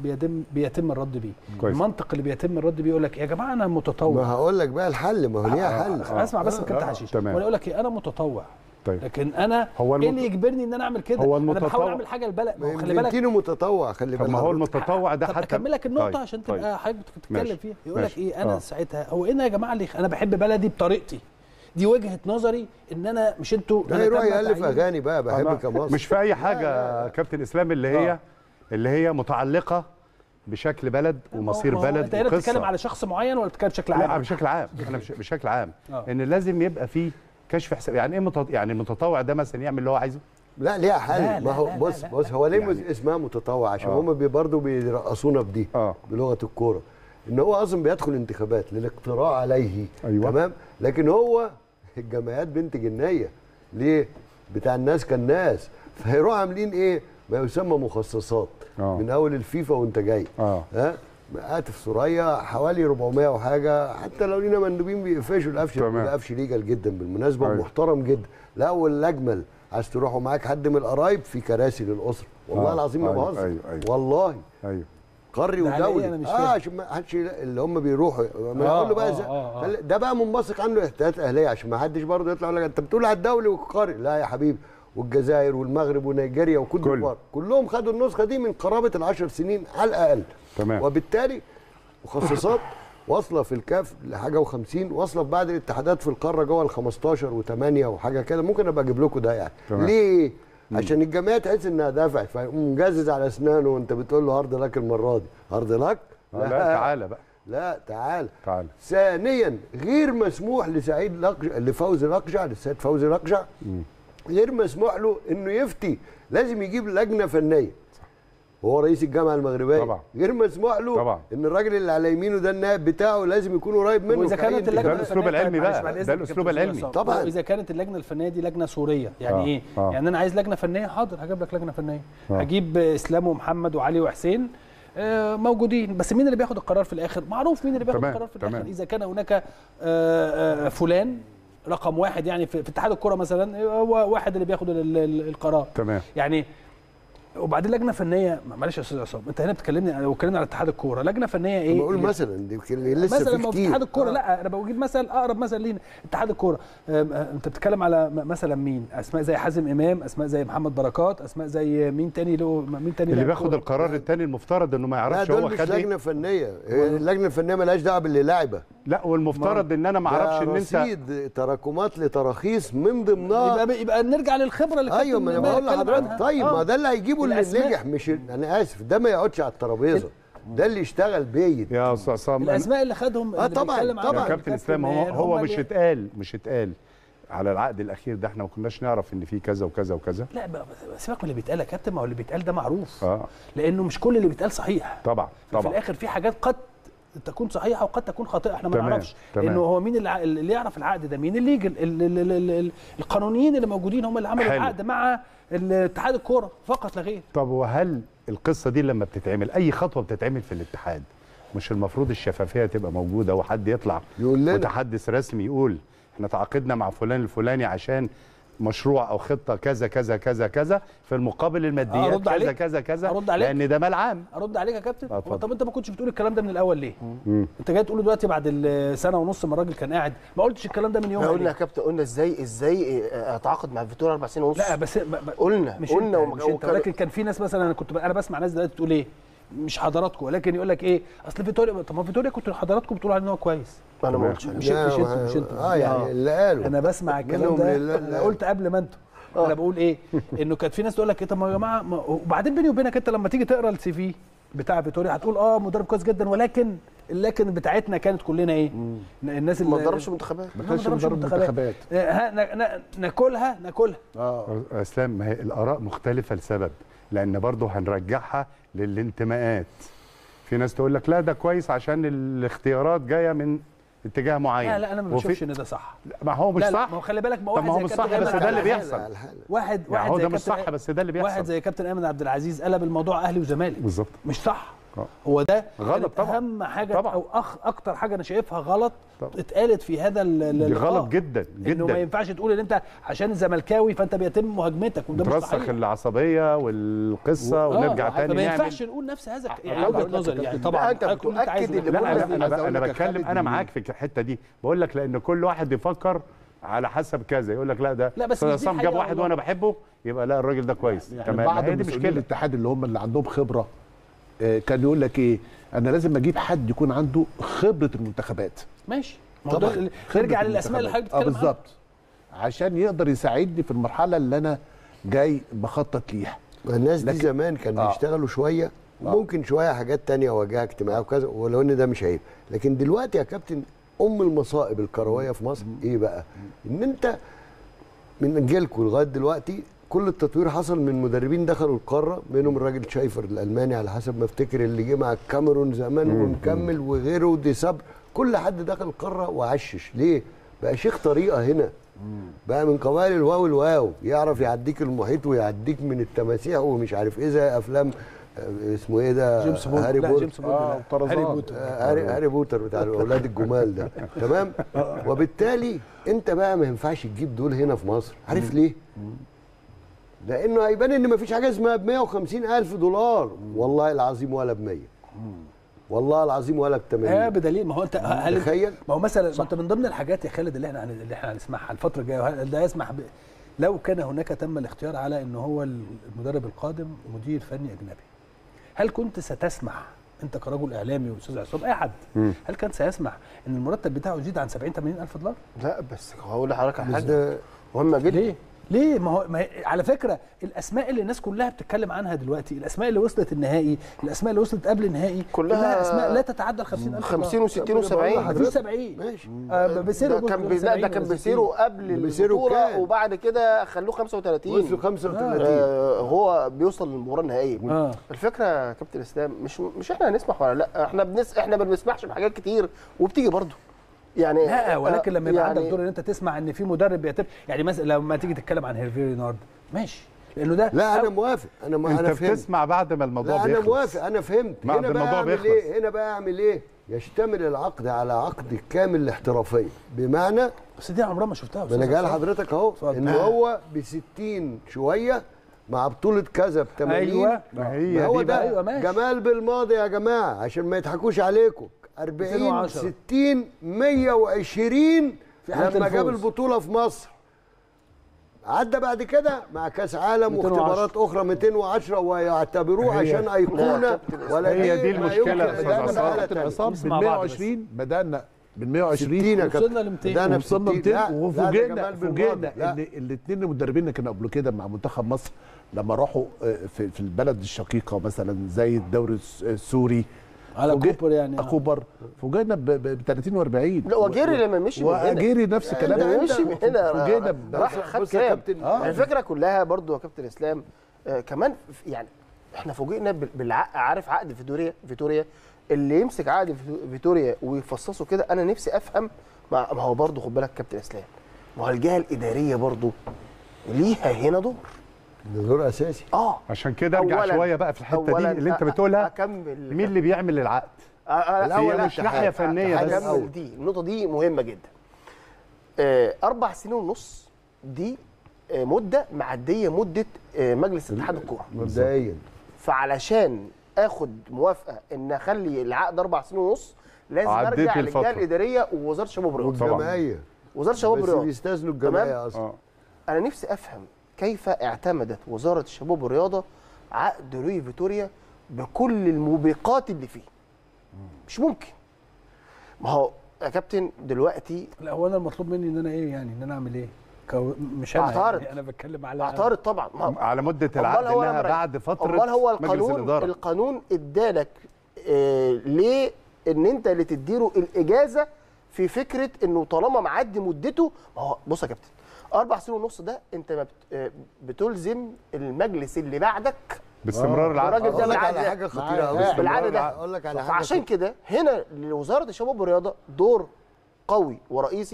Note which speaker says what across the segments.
Speaker 1: بيتم الرد بيه. المنطق اللي بيتم الرد بيه يقول لك يا جماعه انا متطوع.
Speaker 2: ما هقول لك بقى الحل، ما هو ليها حل.
Speaker 1: اسمع بس كابتن حشيش، وانا اقول لك انا متطوع.
Speaker 3: طيب.
Speaker 1: لكن انا ايه اللي يجبرني ان انا اعمل كده؟ انا بحاول اعمل حاجه البلد.
Speaker 2: خلي بالك متطوع، خلي بالك.
Speaker 3: ما هو المتطوع ده حتى
Speaker 1: اكمل لك النقطه عشان تبقى حضرتك بتتكلم فيها. يقول لك ايه انا ساعتها هو ايه يا جماعه اللي انا بحب بلدي بطريقتي دي، وجهه نظري ان انا مش انتوا.
Speaker 2: لا يروح يالف اغاني بقى بحبك يا مصر.
Speaker 3: مش في اي حاجه كابتن اسلام اللي هي متعلقه بشكل بلد ومصير بلد.
Speaker 1: انت هنا بتتكلم على شخص معين ولا بتتكلم بشكل عام؟
Speaker 3: لا بشكل عام. انا بشكل عام ان لازم يبقى فيه كشف حساب. يعني ايه يعني المتطوع ده مثلا يعمل اللي هو عايزه؟
Speaker 2: لا ليها حل. ما هو بص هو ليه يعني اسمها متطوع؟ عشان هم برضه بيرقصونا بدي بلغه الكوره، ان هو اصلا بيدخل انتخابات للاقتراع عليه.
Speaker 3: أيوة.
Speaker 2: تمام. لكن هو الجمعيات بنت جنيه ليه؟ بتاع الناس كالناس، فهيروحوا عاملين ايه؟ ما يسمى مخصصات من اول الفيفا وانت جاي. هاتف سوريا حوالي 400 وحاجه، حتى لو لينا مندوبين بيقفشوا القفش ليجل جدا بالمناسبه ومحترم جدا. لا والاجمل عايز تروحوا معاك حد من القرايب في كراسي للاسره، والله العظيم ما بهزر. والله قري ودولي عشان ما حدش اللي هم بيروحوا اقول له بقى ده بقى منبثق عنه احتياطات اهليه عشان ما حدش برضه يطلع يقول لك انت بتقول على الدولي والقري. لا يا حبيبي، والجزائر والمغرب ونيجيريا وكوت ديفوار كلهم خدوا النسخه دي من قرابه ال10 سنين على الاقل.
Speaker 3: تمام.
Speaker 2: وبالتالي مخصصات واصله في الكاف لحاجه و50، واصله في بعض الاتحادات في القاره جوه ال15 و8 وحاجه كده. ممكن ابقى اجيب لكم ده يعني. تمام. ليه؟ عشان الجمعيه تحس انها دافعت، فمجزز على اسنانه وانت بتقول له هارد لك المره دي. هارد لك؟
Speaker 3: لا تعالى بقى.
Speaker 2: لا تعالى. ثانيا غير مسموح لفوزي الاقجع، للسيد فوزي الاقجع غير مسموح له انه يفتي، لازم يجيب لجنه فنيه. هو رئيس الجامعه المغربيه طبعا. غير مسموح له طبعا ان الراجل اللي على يمينه ده النائب بتاعه لازم يكون قريب منه.
Speaker 1: واذا كانت اللجنه
Speaker 3: ده الاسلوب العلمي بقى، ده الاسلوب العلمي
Speaker 1: طبعا. اذا كانت اللجنه الفنيه دي لجنه سوريه يعني ايه؟ يعني انا عايز لجنه فنيه، حاضر هجيب لك لجنه فنيه. هجيب اسلام ومحمد وعلي وحسين موجودين، بس مين اللي بياخد القرار في الاخر؟ معروف مين اللي بياخد القرار في الاخر. اذا كان هناك فلان رقم واحد يعني في اتحاد الكره مثلا، هو واحد اللي بياخد القرار.
Speaker 3: تمام.
Speaker 1: يعني وبعدين لجنه فنيه، معلش يا استاذ عصام، انت هنا بتكلمني لو اتكلمنا على اتحاد الكوره، لجنه فنيه ايه؟
Speaker 2: بقول مثلا دي لسه
Speaker 1: مثلا
Speaker 2: في كتير.
Speaker 1: اتحاد الكوره لا انا بجيب مثل اقرب مثل لينا اتحاد الكوره. انت بتتكلم على مثلا مين؟ اسماء زي حازم امام، اسماء زي محمد بركات، اسماء زي مين تاني
Speaker 3: اللي بياخد القرار التاني المفترض انه ما يعرفش هو خد ايه.
Speaker 2: لا لجنه فنيه، اللجنه الفنيه مالهاش دعوه باللي لاعبه.
Speaker 3: لا والمفترض ان انا ما اعرفش ان انت
Speaker 2: رصيد تراكمات لتراخيص من ضمنها
Speaker 1: يبقى نرجع للخبره اللي
Speaker 2: ايوه ما انا بقول لحضرتك. طيب ما ده اللي هيجيبه اللي نجح، مش انا اسف ده ما يقعدش على الترابيزه، ده اللي يشتغل بايد
Speaker 3: يا استاذ عصام.
Speaker 1: الاسماء اللي خدهم
Speaker 2: طبعا
Speaker 3: يا كابتن اسلام هو مش اتقال على العقد الاخير ده احنا ما كناش نعرف ان في كذا وكذا وكذا.
Speaker 1: لا سيبك من اللي بيتقال يا كابتن، ما هو اللي بيتقال ده معروف لانه مش كل اللي بيتقال صحيح.
Speaker 3: طبعا
Speaker 1: في الاخر في حاجات قد تكون صحيحه وقد تكون خاطئه، احنا ما نعرفش لانه هو مين اللي يعرف العقد ده، مين اللي القانونيين اللي موجودين هم اللي عملوا العقد مع اتحاد الكوره فقط لا غير.
Speaker 3: طب وهل القصه دي لما بتتعمل اي خطوه بتتعمل في الاتحاد مش المفروض الشفافيه تبقى موجوده وحد يطلع متحدث رسمي يقول احنا تعاقدنا مع فلان الفلاني عشان مشروع او خطه كذا كذا كذا كذا في المقابل الماديات كذا كذا كذا، لان ده مال عام.
Speaker 1: ارد عليك يا كابتن. طب انت ما كنتش بتقول الكلام ده من الاول ليه؟ انت جاي تقوله دلوقتي بعد السنه ونص ما الراجل كان قاعد، ما قلتش الكلام ده من يوم.
Speaker 4: قلنا يا كابتن، قلنا ازاي اتعاقد مع فيتوريا 4 سنين ونص.
Speaker 1: لا بس
Speaker 4: قلنا
Speaker 1: ولكن كان في ناس مثلا انا بسمع ناس دلوقتي تقول ايه مش حضراتكم، ولكن يقول لك ايه اصل فيتوريا. طب ما فيتوريا كنتوا حضراتكم بتقولوا عليه ان هو كويس.
Speaker 4: انا ما قلتش
Speaker 1: مش انتوا
Speaker 2: يعني اللي قالوا
Speaker 1: انا بسمع الكلام ده. انا قلت قبل ما انتوا انا بقول ايه انه كانت في ناس تقول لك ايه طب ما يا جماعه وبعدين بيني وبينك انت لما تيجي تقرا السي في بتاع فيتوريا هتقول مدرب كويس جدا، ولكن بتاعتنا كانت كلنا ايه؟ الناس اللي
Speaker 4: ما ضربش منتخبات،
Speaker 1: ما كانش مدرب منتخبات. ناكلها
Speaker 3: اسلام. ما هي الاراء مختلفه لسبب، لان برضه هنرجعها للانتماءات. في ناس تقول لك لا ده كويس عشان الاختيارات جايه من اتجاه معين.
Speaker 1: لا انا ما بشوفش ان ده صح.
Speaker 3: ما هو مش صح.
Speaker 1: ما هو خلي بالك، ما
Speaker 3: واحد
Speaker 1: هو
Speaker 3: مش صح بس ده اللي بيحصل.
Speaker 1: واحد
Speaker 3: هو ده مش صح بس ده اللي بيحصل.
Speaker 1: واحد زي كابتن ايمن عبد العزيز قلب الموضوع اهلي وزمالك.
Speaker 3: بالظبط.
Speaker 1: مش صح. هو ده
Speaker 3: غلط طبعا.
Speaker 1: اهم حاجه
Speaker 3: طبعا.
Speaker 1: او اكتر حاجه انا شايفها غلط اتقالت في هذا
Speaker 3: دي غلط جدا جدا.
Speaker 1: انه ما ينفعش تقول ان انت عشان زملكاوي فانت بيتم مهاجمتك، وده مش صحيح.
Speaker 3: ترسخ العصبيه والقصه ونرجع تاني
Speaker 1: ما ينفعش نقول نفس هذا وجهه نظري يعني. طبعا
Speaker 4: انت بتؤكد اللي
Speaker 3: انا بتكلم، انا معاك في الحته دي، بقول لك لان كل واحد بيفكر على حسب كذا، يقول لك لا ده عصام جاب واحد وانا بحبه يبقى لا الراجل ده كويس.
Speaker 5: يعني بعض مسؤولين الاتحاد اللي عندهم خبره كان يقول لك ايه، انا لازم اجيب حد يكون عنده خبره المنتخبات.
Speaker 1: ماشي، نرجع للاسماء اللي حضرتك بتتكلم عنها
Speaker 5: بالظبط، عشان يقدر يساعدني في المرحله اللي انا جاي بخطط ليها.
Speaker 2: الناس دي زمان كانوا بيشتغلوا شويه ممكن شويه حاجات تانية واجهه اجتماعيه وكذا، ولو ان ده مش عيب، لكن دلوقتي يا كابتن المصائب الكرويه في مصر ايه بقى؟ ان انت من جيلكم لغايه دلوقتي كل التطوير حصل من مدربين دخلوا القاره، منهم الراجل شايفر الالماني على حسب ما افتكر اللي جه مع الكاميرون زمان ونكمل وغيره ودي صبر، كل حد دخل القاره وعشش. ليه؟ بقى شيخ طريقه هنا، بقى من قبائل الواو الواو، يعرف يعديك المحيط ويعديك من التماسيح ومش عارف ايه، زي افلام اسمه ايه ده،
Speaker 1: جيمس بوند.
Speaker 2: هاري بوتر.
Speaker 1: هاري
Speaker 2: بوتر بتاع اولاد الجمال ده. تمام. وبالتالي انت بقى ما ينفعش تجيب دول هنا في مصر. عارف ليه؟ لانه هيبان ان ما فيش حاجه اسمها ب 150,000 دولار، والله العظيم ولا ب 100، والله العظيم ولا ب 80.
Speaker 1: بدليل ما هو انت
Speaker 2: تخيل،
Speaker 1: ما هو مثلا ما انت من ضمن الحاجات يا خالد اللي احنا هنسمعها الفتره الجايه، ده يسمح لو كان هناك تم الاختيار على انه هو المدرب القادم مدير فني اجنبي، هل كنت ستسمح انت كرجل اعلامي واستاذ عصام اي حد هل كان سيسمح ان المرتب بتاعه يزيد عن 70-80,000 دولار؟
Speaker 4: لا بس هقول لحضرتك على حاجه مهمه جدا.
Speaker 1: ليه؟ ما هي على فكره الاسماء اللي الناس كلها بتتكلم عنها دلوقتي، الاسماء اللي وصلت النهائي، الاسماء اللي وصلت قبل النهائي، كلها اسماء لا تتعدى ال 50,000
Speaker 4: 50 و60 و70.
Speaker 1: مفيش 70
Speaker 2: ماشي.
Speaker 1: بيسيرو
Speaker 4: ده كان بيسيرو قبل البطوله، وبعد كده خلوه 35
Speaker 2: وصلوا 35.
Speaker 4: هو بيوصل للمباراه النهائيه. الفكره يا كابتن اسلام مش احنا هنسمح ولا لا، احنا ما بنسمحش بحاجات كتير وبتيجي برضه يعني.
Speaker 1: لا ولكن لما يبقى عندك دور ان انت تسمع ان في مدرب بيتم، يعني مثلا لما تيجي تتكلم عن هيرفي رينارد ماشي، لانه ده
Speaker 2: لا انا موافق، انا
Speaker 3: فهمت. بتسمع بعد ما الموضوع بيخلص.
Speaker 2: انا موافق، انا فهمت.
Speaker 3: هنا بقى اعمل
Speaker 2: ايه؟ هنا بقى اعمل ايه؟ يشتمل العقد على عقد كامل الاحترافيه، بمعنى
Speaker 1: بس دي عمرها ما شفتها.
Speaker 2: انا جاي لحضرتك اهو ان هو ب 60 شويه مع بطوله كذا ب 80.
Speaker 1: ايوه
Speaker 2: ما هي هو ده. أيوة جمال بالماضي يا جماعه عشان ما يضحكوش عليكم. 40 60 120 لما جاب البطوله في مصر. عدى بعد كده مع كاس عالم واختبارات اخرى 210 ويعتبروه عشان ايقونه.
Speaker 3: ولا هي دي المشكله يا
Speaker 5: استاذ عصام. بال 120 بدانا بال 120
Speaker 1: وصلنا ل 200
Speaker 5: بدانا وصلنا 200 وفوجئنا ان الاثنين المدربين اللي كانوا قبل كده مع منتخب مصر لما راحوا في البلد الشقيقه مثلا زي الدوري السوري
Speaker 1: على كوبر، يعني
Speaker 5: كوبر فوجئنا ب 30 و40.
Speaker 4: لا وجيري لما مشي من هنا،
Speaker 5: وجيري نفس الكلام
Speaker 4: لما مشي من هنا
Speaker 5: فوجئنا
Speaker 4: راح خد كام. الفكره كلها برضو يا كابتن اسلام كمان يعني احنا فوجئنا عارف عقد فيتوريا اللي يمسك عقد فيتوريا ويفصصه كده. انا نفسي افهم، ما هو برضو خد بالك كابتن اسلام، ما هو الجهه الاداريه برضو ليها هنا
Speaker 2: دور اساسي.
Speaker 3: عشان كده ارجع شويه بقى في الحته دي اللي انت بتقولها. مين اللي بيعمل العقد؟
Speaker 2: هي
Speaker 3: مش ناحيه فنيه بس.
Speaker 4: دي النقطه دي مهمه جدا. 4 سنين ونص دي مده معديه مده مجلس اتحاد الكوره
Speaker 2: مبدئيا.
Speaker 4: فعلشان اخد موافقه ان اخلي العقد 4 سنين ونص لازم ارجع للجهه الاداريه ووزاره الشباب والرياضه
Speaker 2: والجمعيه.
Speaker 4: وزاره الشباب والرياضه
Speaker 2: بس بيستاذنوا الجمعيه اصلا.
Speaker 4: انا نفسي افهم كيف اعتمدت وزاره الشباب والرياضه عقد روي فيتوريا بكل الموبقات اللي فيه. مش ممكن. ما هو يا كابتن دلوقتي
Speaker 1: لا هو انا المطلوب مني ان انا ايه، يعني ان انا اعمل ايه؟ مش انا يعني انا بتكلم على
Speaker 4: اعترض طبعا
Speaker 3: على مده العقد انها بعد فتره.
Speaker 4: امال هو القانون ادالك ليه ان انت اللي تديله الاجازه في فكره انه طالما معدي مدته. ما هو بص يا كابتن 4 سنين ونص ده انت بتلزم المجلس اللي بعدك
Speaker 3: باستمرار العقد.
Speaker 2: اقول لك على حاجه خطيره قوي
Speaker 4: بالعقد ده. اقول لك على حاجه. فعشان كده هنا لوزاره الشباب والرياضه دور قوي ورئيسي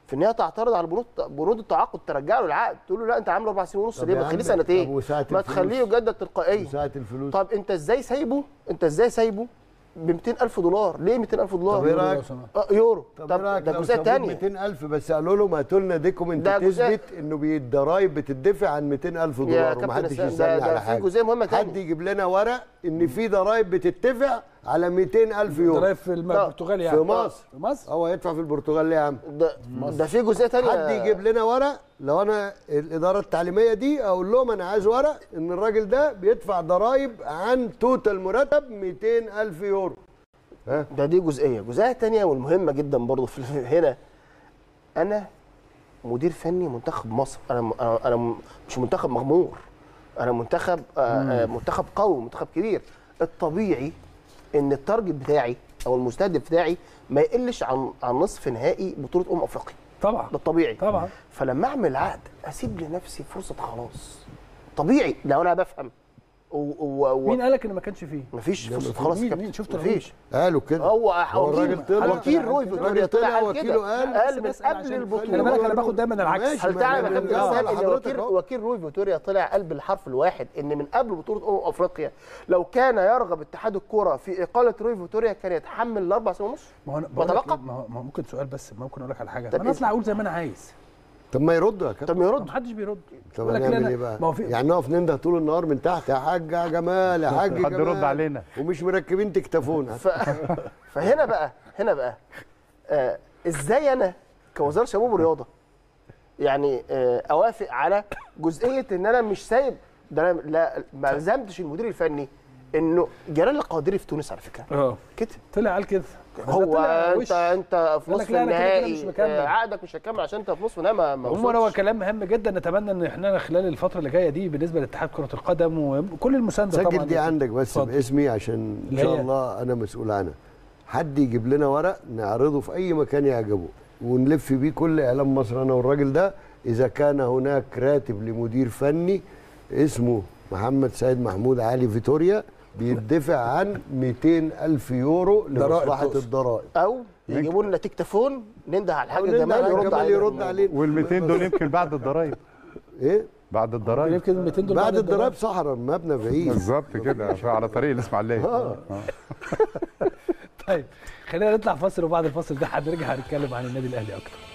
Speaker 4: في ان هي تعترض على بنود التعاقد، ترجع له العقد، تقول له لا انت عامله 4 سنين ونص ليه؟ ما تخليه سنتين، ما تخليه يجدد تلقائيا.
Speaker 2: وساعة الفلوس.
Speaker 4: طب انت ازاي سايبه ب 200,000 دولار؟ ليه 200,000 دولار؟
Speaker 2: طب ايه رايك؟
Speaker 4: يورو.
Speaker 2: طب
Speaker 4: ده جزئيه ثانيه.
Speaker 2: 200,000 بس قالوا لهم هاتوا لنا دوكيمنت تثبت انه الضرايب بتدفع عن 200,000 دولار ومحدش يسالني على حاجه.
Speaker 4: في جزئيه مهمه ثانيه،
Speaker 2: حد يجيب لنا ورق ان في ضرايب بتدفع على 200,000 يورو.
Speaker 1: ضرايب في البرتغال يعني؟
Speaker 2: في مصر.
Speaker 1: في مصر؟
Speaker 2: هو هيدفع في البرتغال ليه يا عم؟
Speaker 4: ده في جزئيه ثانيه.
Speaker 2: حد يجيب لنا ورق، لو انا الاداره التعليميه دي اقول لهم انا عايز ورق ان الراجل ده بيدفع ضرايب عن توتال مرتب 200,000 يورو.
Speaker 4: دي جزئيه ثانيه والمهمه جدا برضه هنا. انا مدير فني منتخب مصر، انا مش منتخب مغمور، انا منتخب قوي، منتخب كبير. الطبيعي ان التارجت بتاعي او المستهدف بتاعي ما يقلش عن نصف نهائي بطوله افريقيا.
Speaker 1: طبعا
Speaker 4: ده الطبيعي
Speaker 1: طبعا.
Speaker 4: فلما اعمل عقد اسيب لنفسي فرصه خلاص، طبيعي لو انا بفهم.
Speaker 1: مين قالك ان ما كانش فيه؟
Speaker 4: مفيش فرصه خلاص يا كابتن.
Speaker 1: شفت
Speaker 4: مفيش.
Speaker 2: قالوا كده.
Speaker 4: هو الراجل طلع، وكيل روي فيتوريا طلع
Speaker 2: قال
Speaker 4: من قبل البطوله.
Speaker 1: خلي بالك انا باخد دايما العكس.
Speaker 4: هل تعلم يا كابتن وكيل روي فيتوريا طلع قلب الحرف الواحد ان من قبل بطوله افريقيا لو كان يرغب اتحاد الكره في اقاله روي فيتوريا كان يتحمل الاربع سنين ونص.
Speaker 1: ما هو ممكن سؤال، بس ممكن اقول لك على حاجه. انا اطلع اقول زي ما انا عايز.
Speaker 2: طب ما يردوا يا كابتن.
Speaker 4: طب ما يرد.
Speaker 1: محدش بيرد.
Speaker 2: طب هنعمل ايه بقى؟ يعني نقف ننده طول النهار من تحت يا حاج يا جمال يا حاج جمال،
Speaker 3: حد يرد علينا
Speaker 2: ومش مركبين تكتفونا.
Speaker 4: فهنا بقى ازاي انا كوزاره شباب ورياضه يعني اوافق على جزئيه ان انا مش سايب ده؟ انا لا ما لزمتش المدير الفني انه جلال القادري في تونس على فكره كده
Speaker 1: طلع قال كده.
Speaker 4: هو انت في نصف النهائي عقدك مش هتكمل عشان انت في نصف النهائي ما
Speaker 1: وصلتش. هو كلام مهم جدا، نتمنى ان احنا خلال الفتره اللي جايه دي بالنسبه لاتحاد كره القدم وكل المسانده طبعا.
Speaker 2: سجل دي عندك بس باسمي عشان ان شاء الله انا مسؤول عنها. حد يجيب لنا ورق نعرضه في اي مكان يعجبه ونلف بيه كل اعلام مصر انا والراجل ده، اذا كان هناك راتب لمدير فني اسمه محمد سيد محمود علي فيتوريا بيدفع عن 200,000 يورو لمصلحه الضرائب،
Speaker 4: او يجيبوا لنا تكتفون ننده على الحاج جمال
Speaker 2: يرد علينا.
Speaker 3: وال200 دول يمكن بعد الضرايب.
Speaker 2: ايه؟
Speaker 3: بعد الضرايب
Speaker 1: يمكن 200 دول
Speaker 2: بعد الضرايب. صحراء مبنى بعيد
Speaker 3: بالظبط كده على طريق الاسماعيليه.
Speaker 1: طيب خلينا نطلع فاصل، وبعد الفاصل ده هنرجع نتكلم عن النادي الاهلي اكتر.